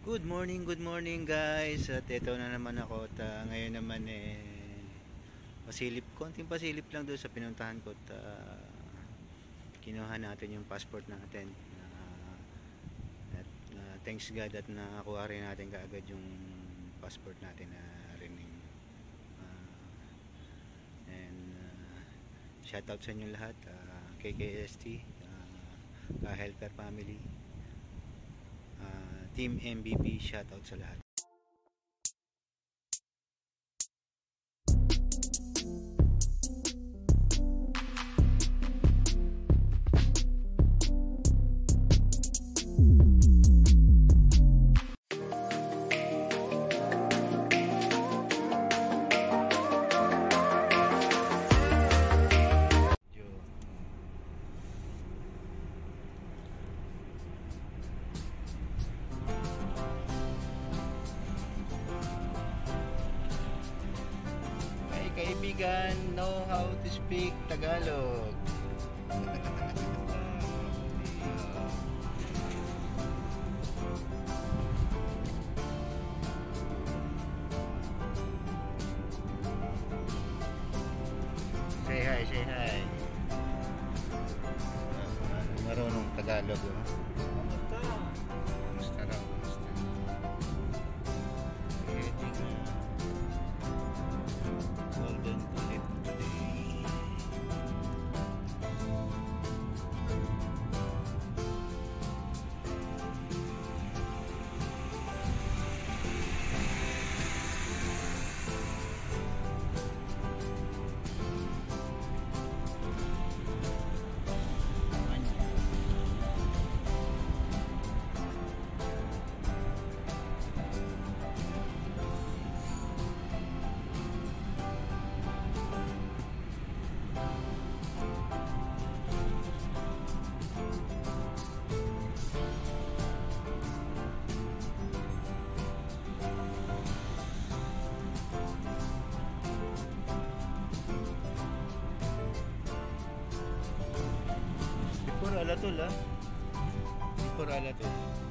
Good morning guys. At ito na naman ako at ngayon naman konting pasilip lang doon sa pinuntahan ko at kinuha natin yung passport natin. Thanks God at nakakuha rin natin kaagad yung passport natin na renew. Shout out sa inyo lahat, KKST, Ka-Helper Family, Team MVP, shout out sa lahat. Kaibigan, know how to speak Tagalog. Say hi, say hi. Marunong Tagalog, Kumusta raw? Kumusta? Golden tulip today. Puro Alatul Puro Alatul.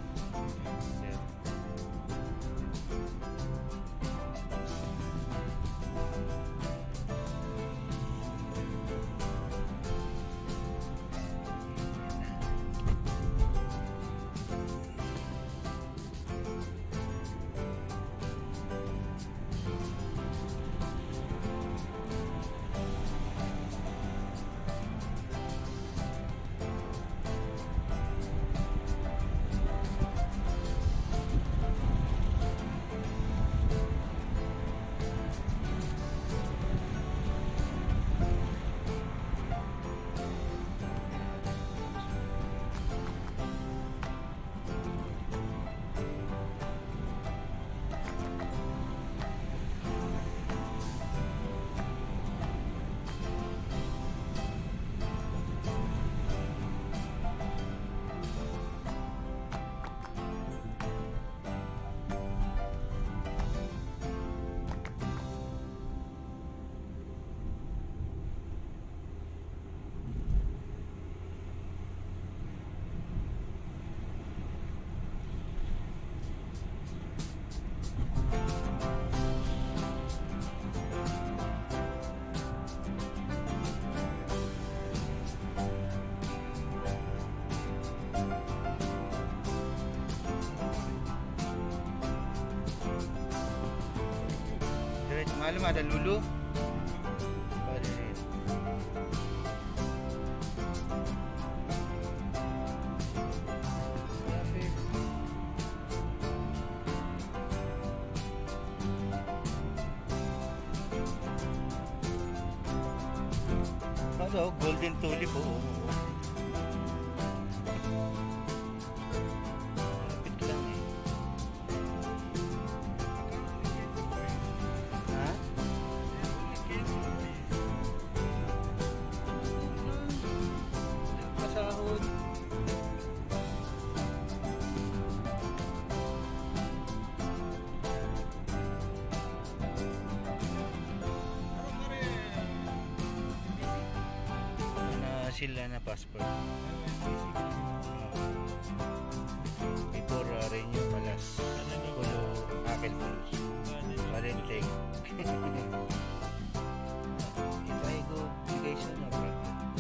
Malam ada Lulu. Ano, golden tulip sila na passport. Before renew palas. papel mo. Valentine. If I go, bigay siya na problem.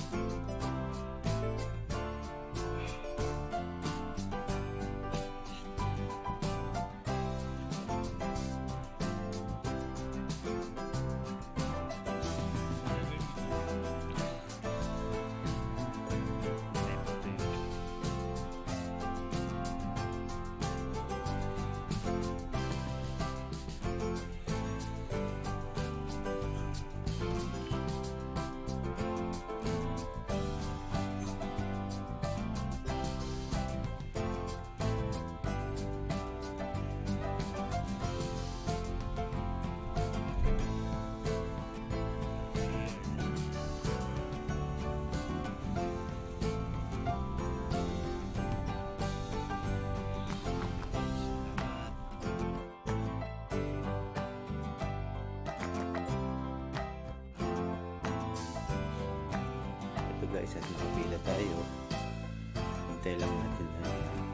Ito guys, at nakapila tayo. Hintay lang natin na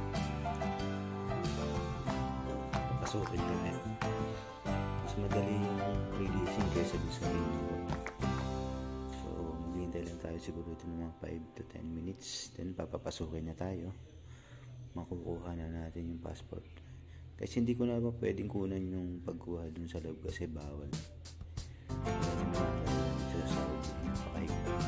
pasukin kami. Mas madali yung releasing kaysa dun sa renewal. So maghihintay lang tayo siguro ito ng mga 5 to 10 minutes. Then papapasukin na tayo. Makukuha na natin yung passport. Kasi hindi ko na ba pwedeng kunan yung pagkuha dun sa loob kasi bawal. Sa Saudi, napakahigpit.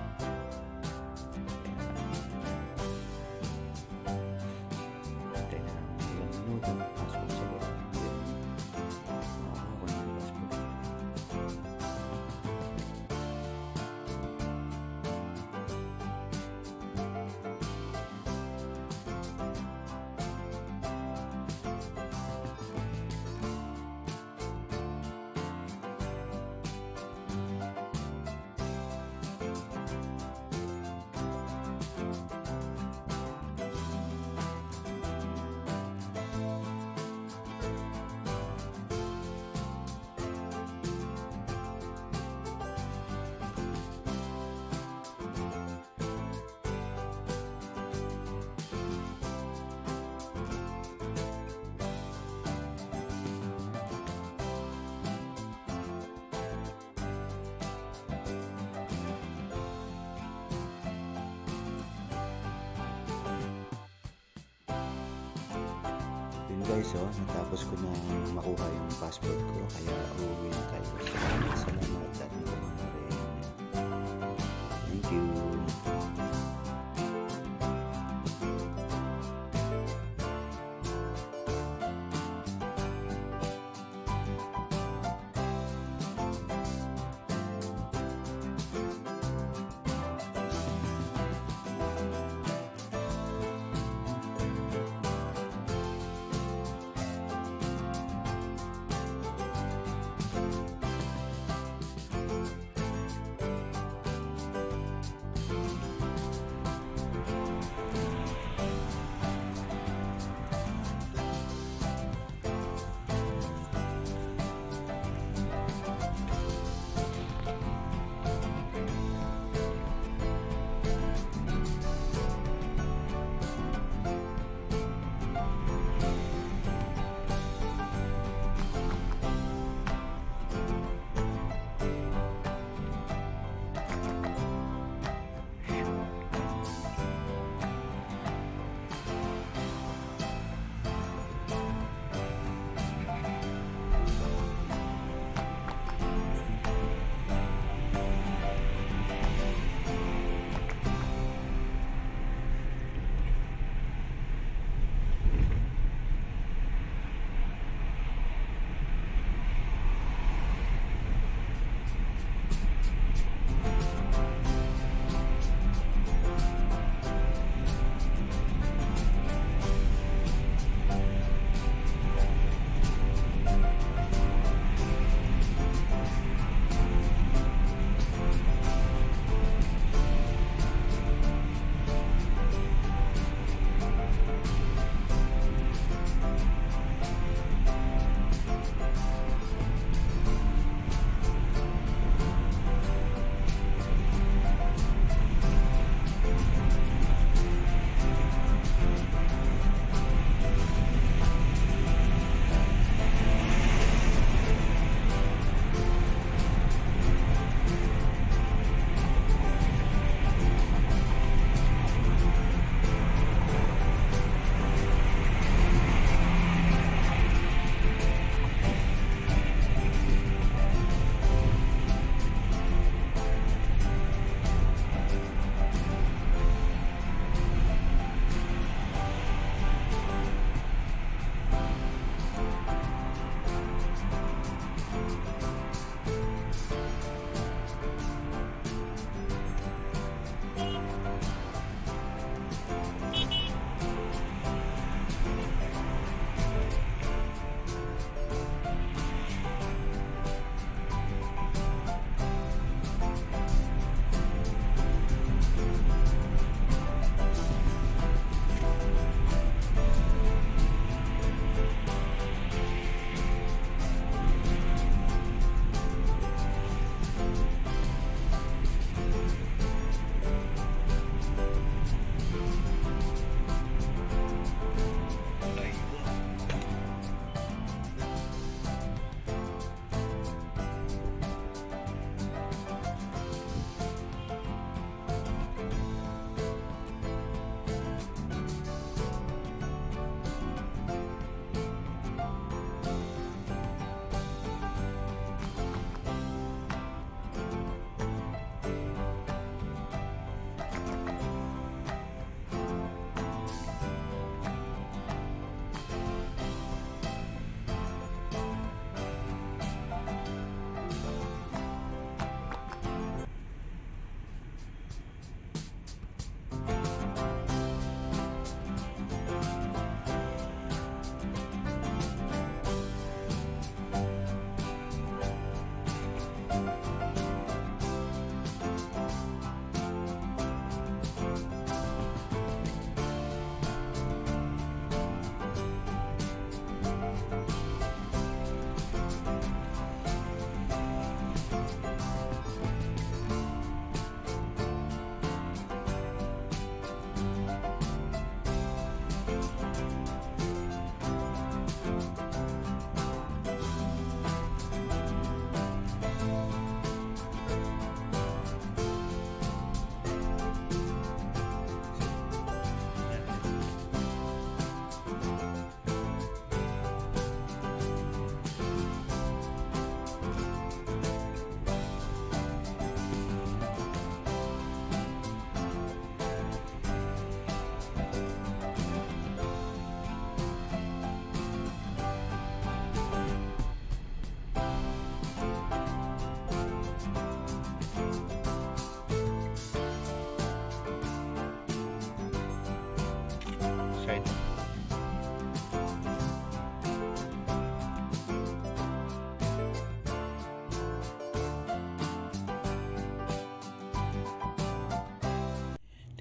Yun guys, natapos ko na makuha yung passport ko kaya uuwi na tayo. Salamat at nakuha na rin. Thank you.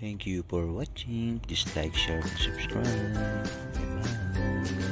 Thank you for watching. Please like, share, and subscribe. Bye.